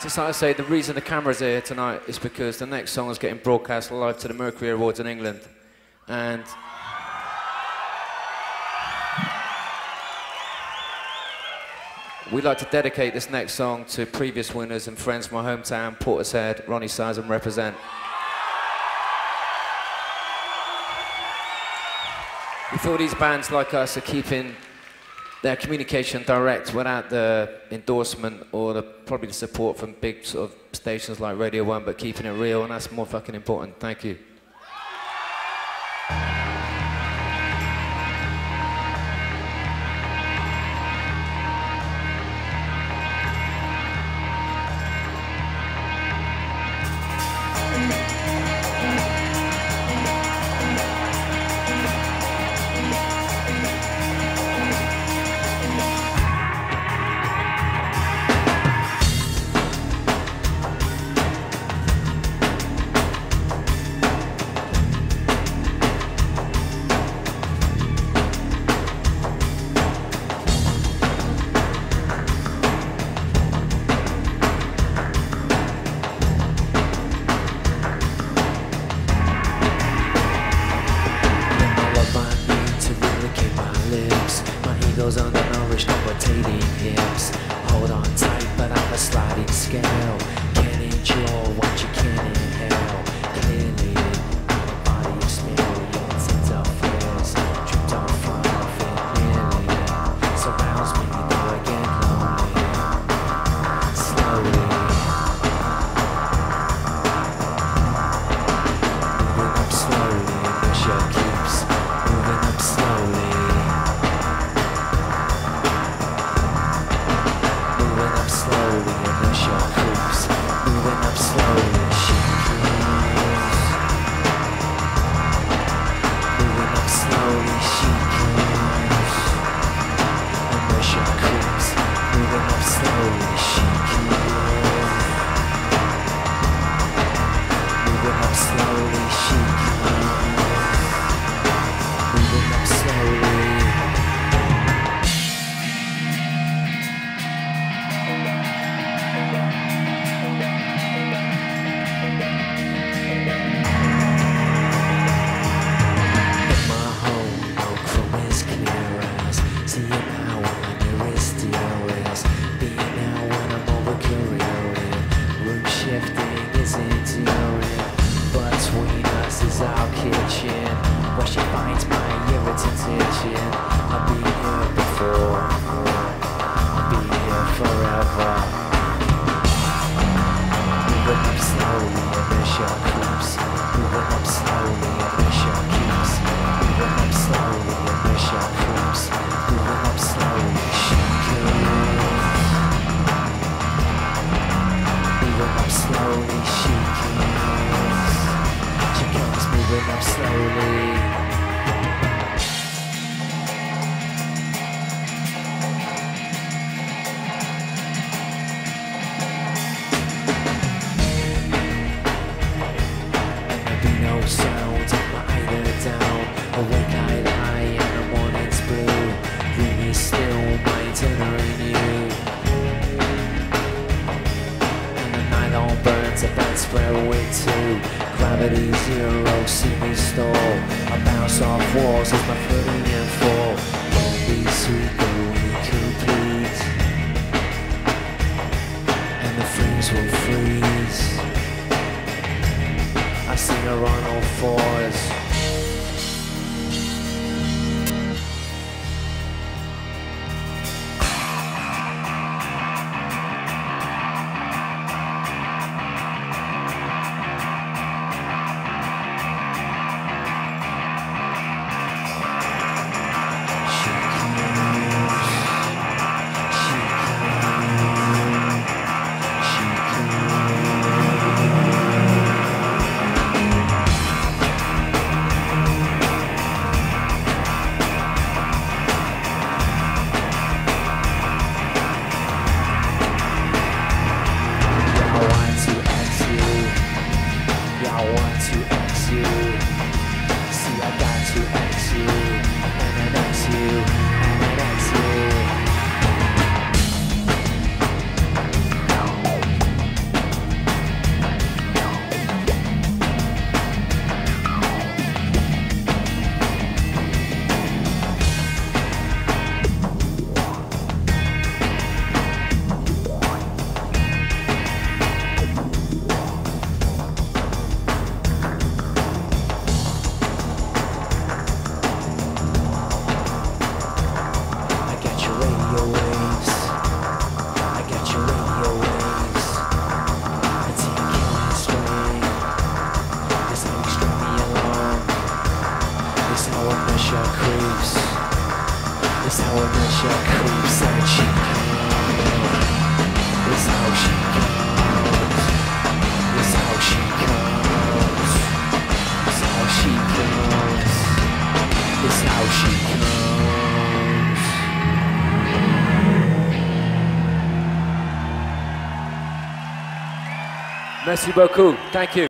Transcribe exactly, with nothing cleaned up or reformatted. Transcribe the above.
Just like I say, the reason the cameras are here tonight is because the next song is getting broadcast live to the Mercury Awards in England. And we'd like to dedicate this next song to previous winners and friends from my hometown, Portishead, Ronnie Size and Represent. We feel these bands like us are keeping their communication direct without the endorsement or the, probably the support from big sort of stations like Radio One, but keeping it real, and that's more fucking important. Thank you. Merci beaucoup. Thank you.